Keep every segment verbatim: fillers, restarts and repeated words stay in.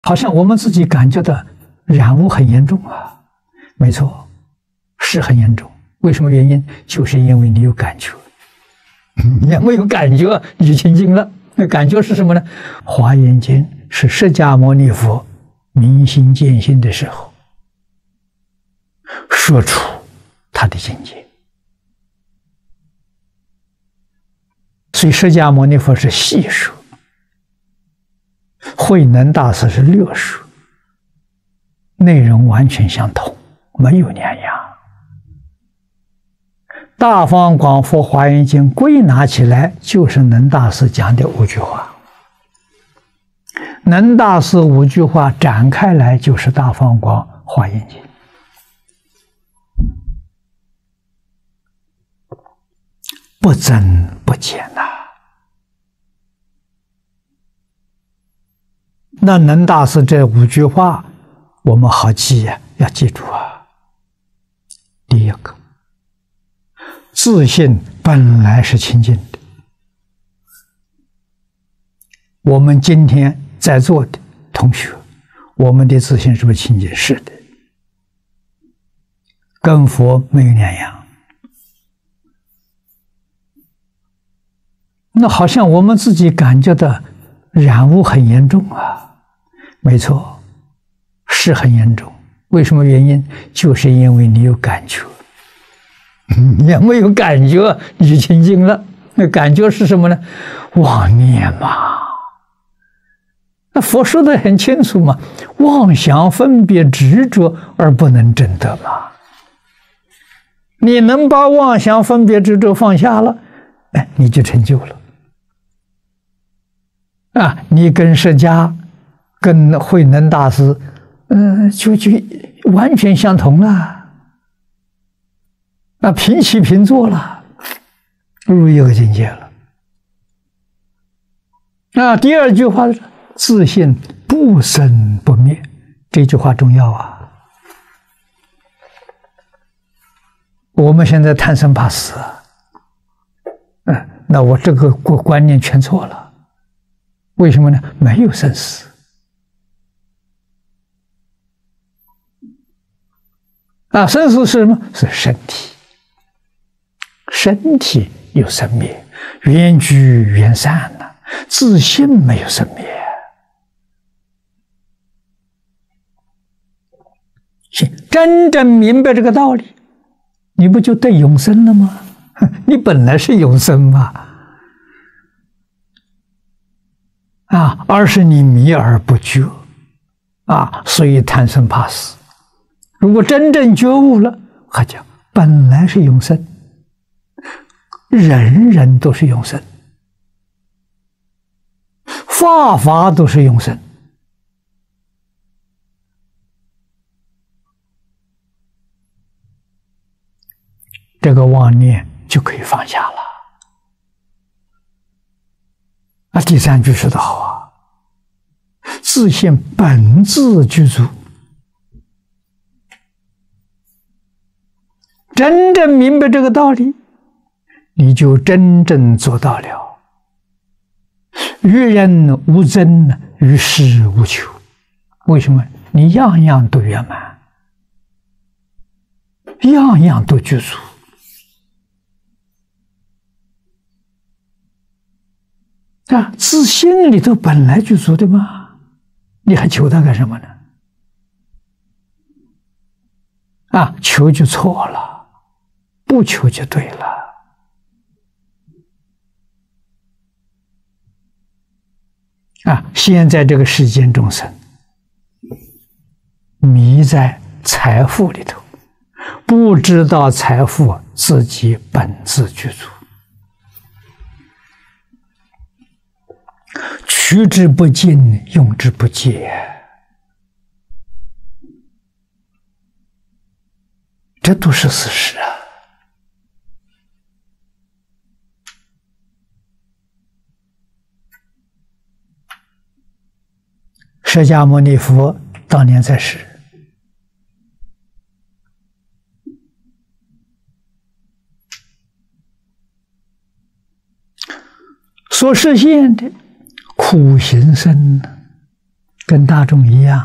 好像我们自己感觉到染污很严重啊，没错，是很严重。为什么原因？就是因为你有感觉，你没有感觉你就清净了。那感觉是什么呢？华严经是释迦牟尼佛明心见性的时候说出他的境界，所以释迦牟尼佛是细说，慧能大师是略说，内容完全相同，没有两样。大方广佛华严经归纳起来就是能大师讲的五句话，能大师五句话展开来就是大方广华严经。不增不减呐、啊。那能大师这五句话我们好记呀、啊，要记住啊。第一个，自信本来是清净的。我们今天在座的同学，我们的自信是不是清净？是的，跟佛没有两样。那好像我们自己感觉到染污很严重啊，没错，是很严重。为什么原因？就是因为你有感觉，你没有感觉你就清净了。那感觉是什么呢？妄念嘛。那佛说的很清楚嘛，妄想分别执着而不能证得嘛。你能把妄想分别执着放下了，哎，你就成就了。啊，你跟释迦、跟慧能大师，嗯、呃，就就完全相同了。啊，平起平坐了，入一个境界了。那第二句话，自信不生不灭，这句话重要啊。我们现在贪生怕死，嗯，那我这个观念全错了。为什么呢？没有生死啊！生死是什么？是身体，身体有生灭，缘聚缘散呐、啊，自信没有生灭。行，真正明白这个道理，你不就得永生了吗？你本来是永生嘛。啊，而是你迷而不觉，啊，所以贪生怕死。如果真正觉悟了，还讲本来是永生，人人都是永生，法法都是永生。这个妄念就可以放下了。啊，第三句说得好啊，自信本自具足。真正明白这个道理，你就真正做到了于人无争，于事无求。为什么？你样样都圆满，样样都具足。啊，自信里头本来具足的嘛，你还求它干什么呢？啊，求就错了，不求就对了。啊，现在这个世间众生迷在财富里头，不知道财富自己本自具足。取之不尽，用之不竭，这都是事实啊！释迦牟尼佛当年在世，所实现的苦行僧跟大众一样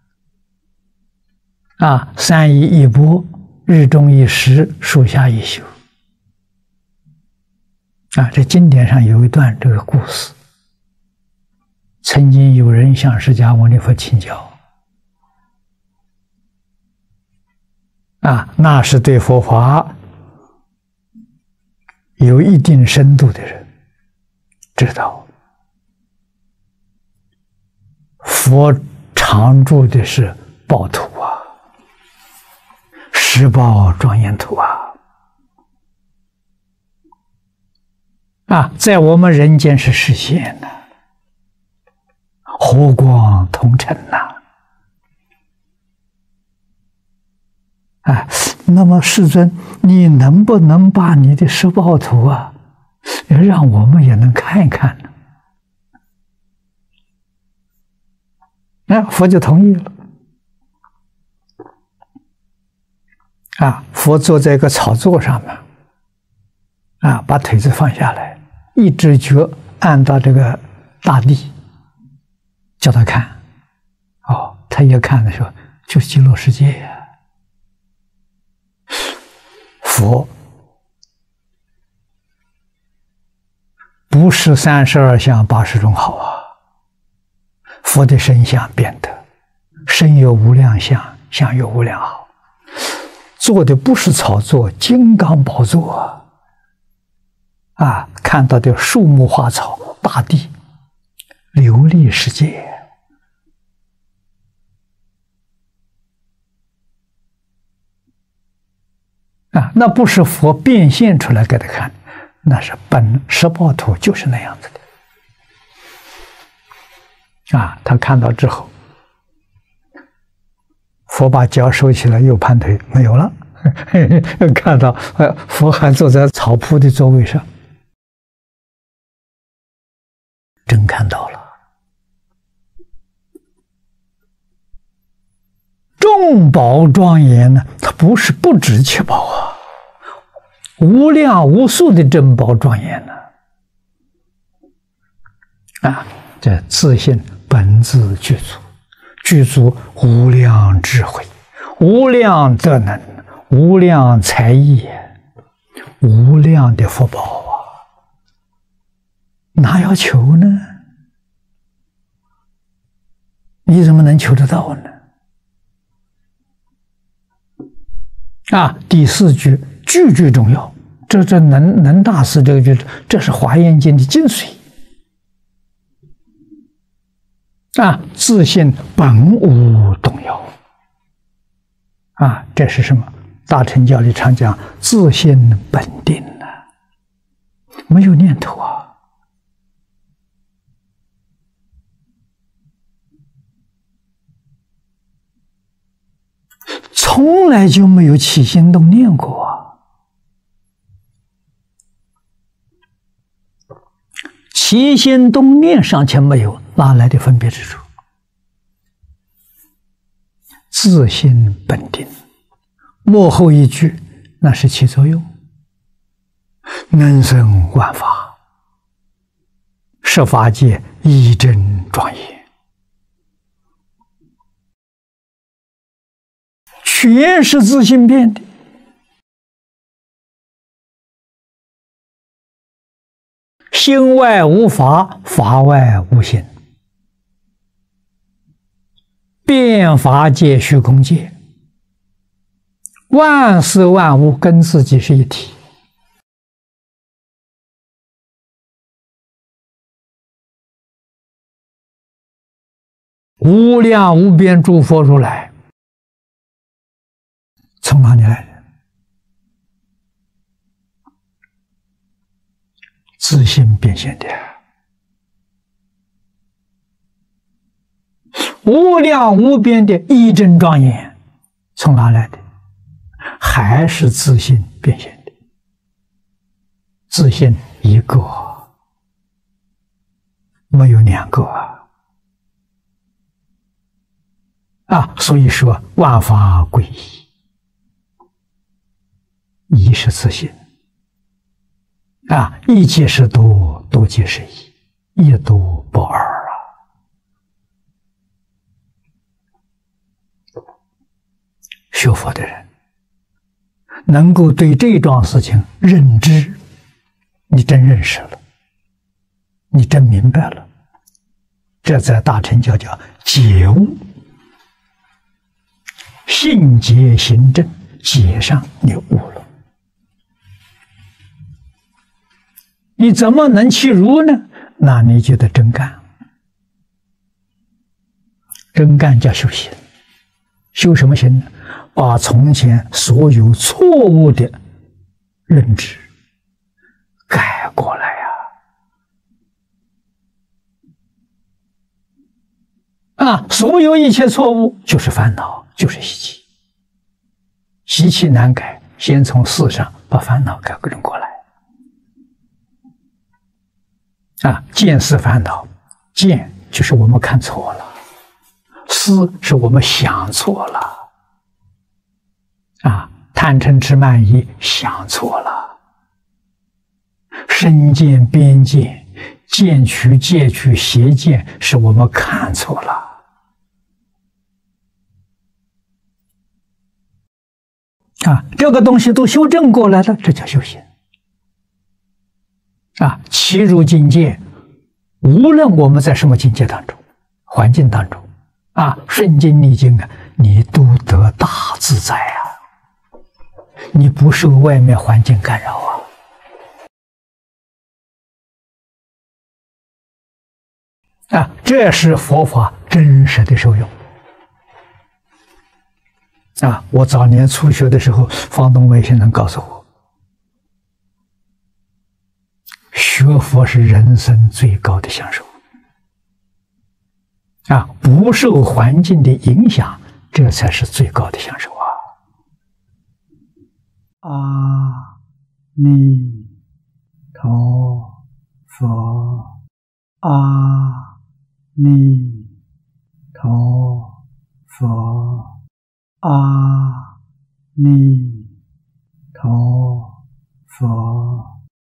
啊！啊，三衣一钵，日中一食，树下一宿。啊，这经典上有一段这个故事。曾经有人向释迦牟尼佛请教，啊，那是对佛法有一定深度的人知道，佛常住的是宝土啊，十宝庄严土啊，啊，在我们人间是实现的，和光同尘呐，啊，那么世尊，你能不能把你的十宝图啊，让我们也能看一看呢？那佛就同意了。啊，佛坐在一个草座上面，啊，把腿子放下来，一只脚按到这个大地，叫他看。哦，他一看的时候，就是极乐世界呀。佛不是三十二相八十种好啊，佛的身相变得身有无量相，相有无量好，做的不是草座，金刚宝座啊！啊，看到的树木花草、大地、琉璃世界。啊，那不是佛变现出来给他看，那是本十宝图就是那样子的。啊，他看到之后，佛把脚收起来，又盘腿，没有了。看到呃，佛还坐在草铺的座位上，真看到了。众宝庄严呢，它不是不止七宝啊，无量无数的珍宝庄严呢。啊，这自性本自具足，具足无量智慧，无量德能，无量才艺，无量的福报啊！哪要求呢？你怎么能求得到呢？啊，第四句句句重要，这这能能大师这个句，这是华严经的精髓。啊，自性本无动摇。啊，这是什么？大乘教里常讲自性本定呢、啊，没有念头啊。从来就没有起心动念过啊！起心动念尚且没有，哪来的分别之处？自性本定，末后一句那是起作用，能生万法，十法界一真庄严。全是自性变的，心外无法，法外无心，变法界虚空界，万事万物跟自己是一体。无量无边诸佛如来从哪里来的？自性变现的。无量无边的一真庄严从哪来的？还是自性变现的。自性一个，没有两个啊！啊，所以说万法归一。一是自性啊，一即是多，多即是一，一多不二学佛的人能够对这桩事情认知，你真认识了，你真明白了，这在大乘教叫解悟，信解行证，解上你悟了。你怎么能去如呢？那你就得真干，真干叫修行。修什么行呢？把从前所有错误的认知改过来呀！啊，所有一切错误就是烦恼，就是习气。习气难改，先从事上把烦恼改正过来。啊，见是烦恼，见就是我们看错了，思是我们想错了。啊，贪嗔痴慢疑想错了，身见边见、见取戒取邪见是我们看错了。啊，这个东西都修正过来了，这叫修行。啊，其入境界，无论我们在什么境界当中、环境当中，啊，顺境逆境啊，你都得大自在啊。你不受外面环境干扰啊！啊，这是佛法真实的受用啊！我早年初学的时候，方东伟先生告诉我，学佛是人生最高的享受啊！不受环境的影响，这才是最高的享受啊！阿弥陀佛，阿弥陀佛，阿弥陀